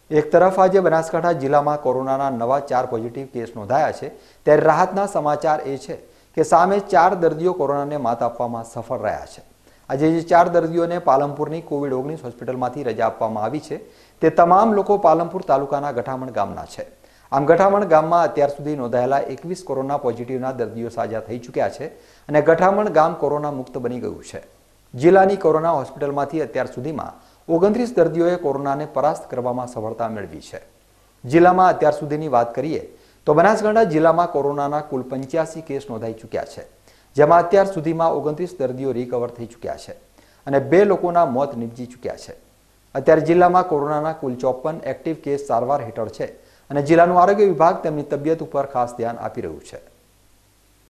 એક તરફ આજે બનાસકાંઠા જિલ્લામાં કોરોનાના નવા 4 પોઝિટિવ કેસ નોંધાયા છે, ત્યારે રાહતના સમાચાર એ છે કે સામે 4 દર્દીઓ કોરોનાને માત આપવામાં સફળ રહ્યા છે. આજે જે 4 દર્દીઓને પાલનપુરની કોવિડ-19 હોસ્પિટલમાંથી રજા આપવામાં આવી છે, તે તમામ લોકો પાલનપુર તાલુકાના ગઠામણ ગામના છે. આમ ગઠામણ ગામમાં અત્યાર સુધી નોંધાયેલા 21 કોરોના પોઝિટિવના દર્દીઓ સાજા થઈ ચૂક્યા છે અને ગઠામણ ગામ કોરોના મુક્ત બની ગયું છે. જિલ્લાની કોરોના હોસ્પિટલમાંથી અત્યાર સુધીમાં 29 દર્દીઓએ કોરોનાને પરાસ્ત કરવામાં સફળતા મેળવી છે. જિલ્લામાં અત્યાર સુધીની વાત કરીએ તો બનાસકાંઠા જિલ્લામાં કોરોનાના કુલ 85 કેસ નોંધાઈ ચૂક્યા છે, જેમાં અત્યાર સુધીમાં 29 દર્દીઓ રિકવર થઈ ચૂક્યા છે અને 2 લોકોના મોત નીપજી ચૂક્યા છે. અત્યારે જિલ્લામાં કોરોનાના કુલ 54 એક્ટિવ કેસ સારવાર હેઠળ છે અને જિલ્લાનું આરોગ્ય વિભાગ તેમની તબિયત ઉપર ખાસ ધ્યાન આપી રહ્યું છે.